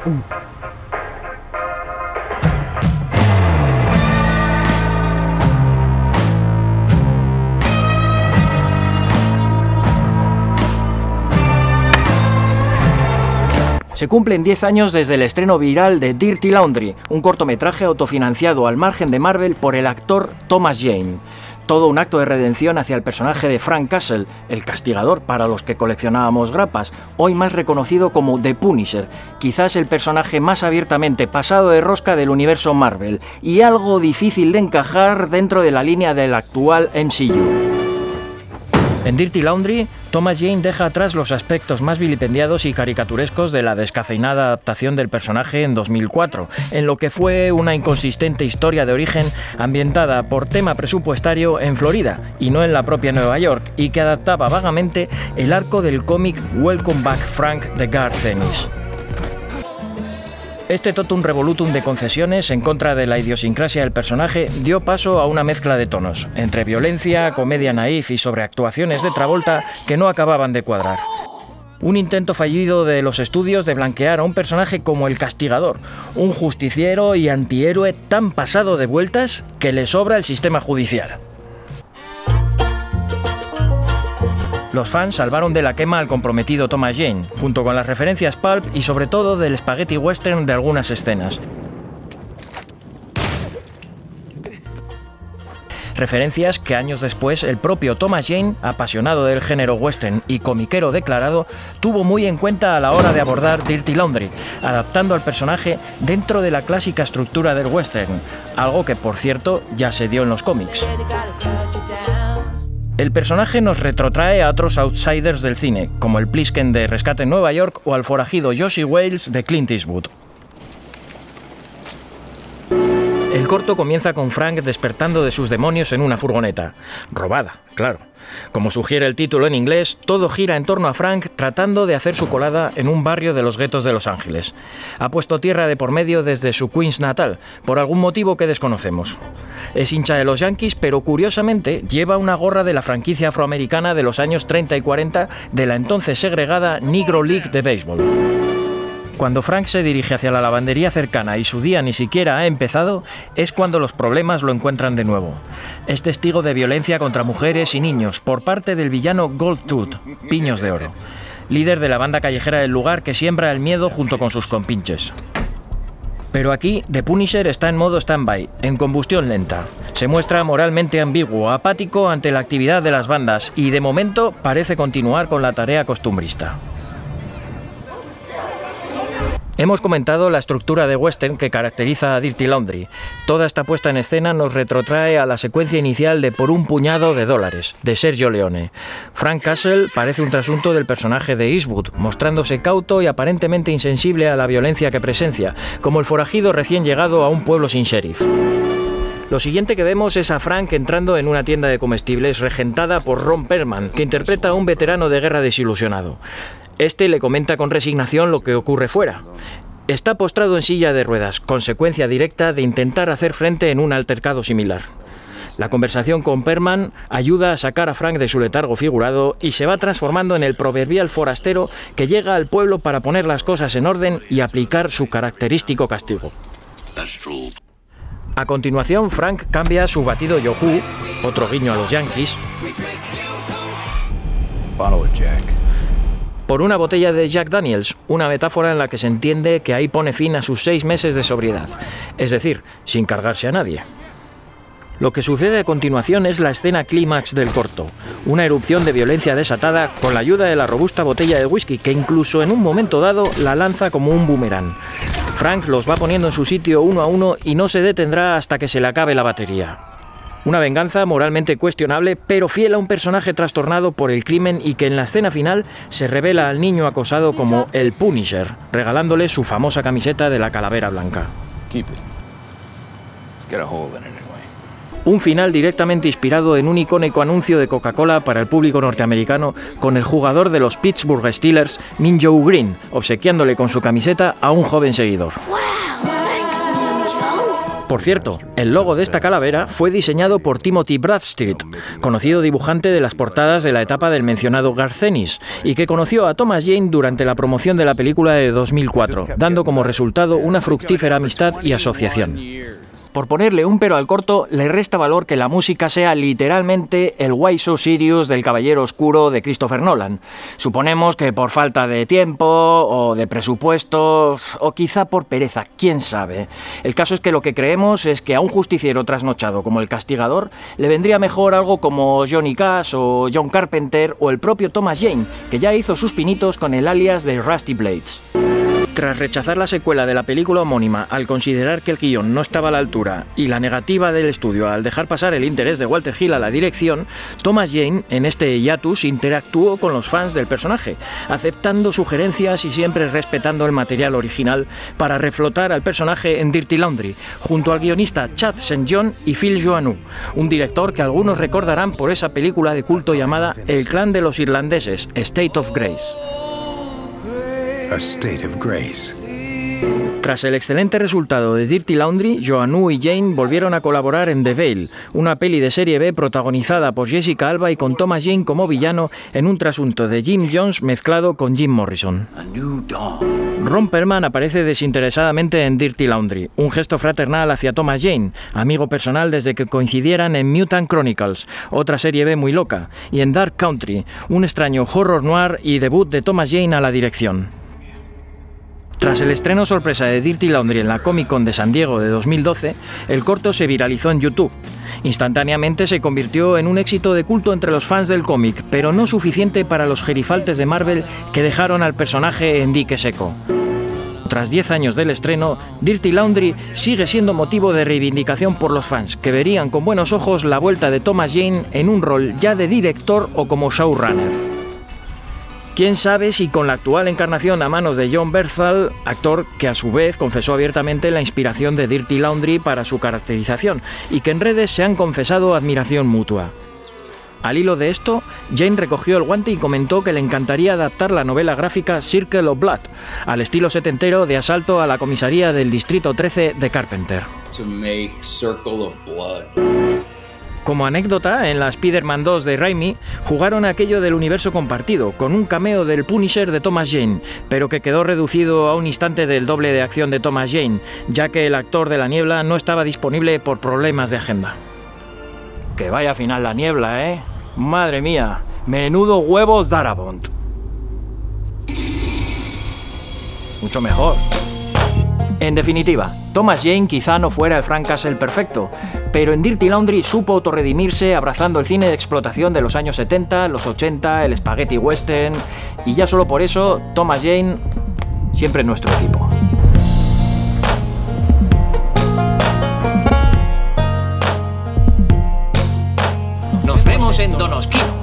Se cumplen 10 años desde el estreno viral de Dirty Laundry, un cortometraje autofinanciado al margen de Marvel por el actor Thomas Jane. Todo un acto de redención hacia el personaje de Frank Castle, el castigador para los que coleccionábamos grapas, hoy más reconocido como The Punisher, quizás el personaje más abiertamente pasado de rosca del universo Marvel, y algo difícil de encajar dentro de la línea del actual MCU. En Dirty Laundry, Thomas Jane deja atrás los aspectos más vilipendiados y caricaturescos de la descafeinada adaptación del personaje en 2004, en lo que fue una inconsistente historia de origen ambientada por tema presupuestario en Florida y no en la propia Nueva York, y que adaptaba vagamente el arco del cómic Welcome Back Frank de Garth Ennis. Este totum revolutum de concesiones en contra de la idiosincrasia del personaje dio paso a una mezcla de tonos, entre violencia, comedia naif y sobreactuaciones de Travolta que no acababan de cuadrar. Un intento fallido de los estudios de blanquear a un personaje como el Castigador, un justiciero y antihéroe tan pasado de vueltas que le sobra el sistema judicial. Los fans salvaron de la quema al comprometido Thomas Jane, junto con las referencias pulp y sobre todo del spaghetti western de algunas escenas. Referencias que años después el propio Thomas Jane, apasionado del género western y comiquero declarado, tuvo muy en cuenta a la hora de abordar Dirty Laundry, adaptando al personaje dentro de la clásica estructura del western, algo que por cierto ya se dio en los cómics. El personaje nos retrotrae a otros outsiders del cine, como el Plisken de Rescate en Nueva York o al forajido Josie Wales de Clint Eastwood. El corto comienza con Frank despertando de sus demonios en una furgoneta. Robada, claro. Como sugiere el título en inglés, todo gira en torno a Frank tratando de hacer su colada en un barrio de los guetos de Los Ángeles. Ha puesto tierra de por medio desde su Queens natal, por algún motivo que desconocemos. Es hincha de los Yankees, pero curiosamente lleva una gorra de la franquicia afroamericana de los años 30 y 40 de la entonces segregada Negro League de béisbol. Cuando Frank se dirige hacia la lavandería cercana y su día ni siquiera ha empezado, es cuando los problemas lo encuentran de nuevo. Es testigo de violencia contra mujeres y niños por parte del villano Gold Tooth, Piños de Oro, líder de la banda callejera del lugar que siembra el miedo junto con sus compinches. Pero aquí, The Punisher está en modo stand-by, en combustión lenta. Se muestra moralmente ambiguo, apático ante la actividad de las bandas y, de momento, parece continuar con la tarea costumbrista. Hemos comentado la estructura de western que caracteriza a Dirty Laundry. Toda esta puesta en escena nos retrotrae a la secuencia inicial de Por un puñado de dólares, de Sergio Leone. Frank Castle parece un trasunto del personaje de Eastwood, mostrándose cauto y aparentemente insensible a la violencia que presencia, como el forajido recién llegado a un pueblo sin sheriff. Lo siguiente que vemos es a Frank entrando en una tienda de comestibles regentada por Ron Perlman, que interpreta a un veterano de guerra desilusionado. Este le comenta con resignación lo que ocurre fuera. Está postrado en silla de ruedas, consecuencia directa de intentar hacer frente en un altercado similar. La conversación con Perlman ayuda a sacar a Frank de su letargo figurado y se va transformando en el proverbial forastero que llega al pueblo para poner las cosas en orden y aplicar su característico castigo. A continuación, Frank cambia su batido Yoo-hoo, otro guiño a los Yankees, por una botella de Jack Daniels, una metáfora en la que se entiende que ahí pone fin a sus 6 meses de sobriedad, es decir, sin cargarse a nadie. Lo que sucede a continuación es la escena clímax del corto, una erupción de violencia desatada con la ayuda de la robusta botella de whisky que incluso en un momento dado la lanza como un boomerang. Frank los va poniendo en su sitio uno a uno y no se detendrá hasta que se le acabe la batería. Una venganza moralmente cuestionable, pero fiel a un personaje trastornado por el crimen y que en la escena final se revela al niño acosado como el Punisher, regalándole su famosa camiseta de la calavera blanca. Un final directamente inspirado en un icónico anuncio de Coca-Cola para el público norteamericano con el jugador de los Pittsburgh Steelers, Mean Joe Green, obsequiándole con su camiseta a un joven seguidor. Por cierto, el logo de esta calavera fue diseñado por Timothy Bradstreet, conocido dibujante de las portadas de la etapa del mencionado Garth Ennis, y que conoció a Thomas Jane durante la promoción de la película de 2004, dando como resultado una fructífera amistad y asociación. Por ponerle un pero al corto, le resta valor que la música sea literalmente el Why So Serious del Caballero Oscuro de Christopher Nolan. Suponemos que por falta de tiempo, o de presupuesto, o quizá por pereza, quién sabe. El caso es que lo que creemos es que a un justiciero trasnochado como El Castigador le vendría mejor algo como Johnny Cash o John Carpenter o el propio Thomas Jane, que ya hizo sus pinitos con el alias de Rusty Blades. Tras rechazar la secuela de la película homónima al considerar que el guión no estaba a la altura y la negativa del estudio al dejar pasar el interés de Walter Hill a la dirección, Thomas Jane, en este hiatus, interactuó con los fans del personaje, aceptando sugerencias y siempre respetando el material original para reflotar al personaje en Dirty Laundry, junto al guionista Chad St. John y Phil Joannou, un director que algunos recordarán por esa película de culto llamada El clan de los irlandeses, State of Grace. A State of Grace. Tras el excelente resultado de Dirty Laundry, Joannou y Jane volvieron a colaborar en The Veil, una peli de serie B protagonizada por Jessica Alba y con Thomas Jane como villano en un trasunto de Jim Jones mezclado con Jim Morrison. Ron Perlman aparece desinteresadamente en Dirty Laundry, un gesto fraternal hacia Thomas Jane, amigo personal desde que coincidieran en Mutant Chronicles, otra serie B muy loca, y en Dark Country, un extraño horror noir y debut de Thomas Jane a la dirección. Tras el estreno sorpresa de Dirty Laundry en la Comic Con de San Diego de 2012, el corto se viralizó en YouTube. Instantáneamente se convirtió en un éxito de culto entre los fans del cómic, pero no suficiente para los gerifaltes de Marvel que dejaron al personaje en dique seco. Tras 10 años del estreno, Dirty Laundry sigue siendo motivo de reivindicación por los fans, que verían con buenos ojos la vuelta de Thomas Jane en un rol ya de director o como showrunner. Quién sabe si con la actual encarnación a manos de Jon Bernthal, actor que a su vez confesó abiertamente la inspiración de Dirty Laundry para su caracterización y que en redes se han confesado admiración mutua. Al hilo de esto, Jane recogió el guante y comentó que le encantaría adaptar la novela gráfica Circle of Blood, al estilo setentero de Asalto a la comisaría del Distrito 13 de Carpenter. Como anécdota, en la Spider-Man 2 de Raimi, jugaron aquello del universo compartido, con un cameo del Punisher de Thomas Jane, pero que quedó reducido a un instante del doble de acción de Thomas Jane, ya que el actor de la Niebla no estaba disponible por problemas de agenda. Que vaya final la Niebla, ¿eh? Madre mía, menudo huevos Darabont. Mucho mejor. En definitiva, Thomas Jane quizá no fuera el Frank Castle perfecto, pero en Dirty Laundry supo autorredimirse abrazando el cine de explotación de los años 70, los 80, el spaghetti western, y ya solo por eso, Thomas Jane siempre en nuestro equipo. Nos vemos en Donosquino.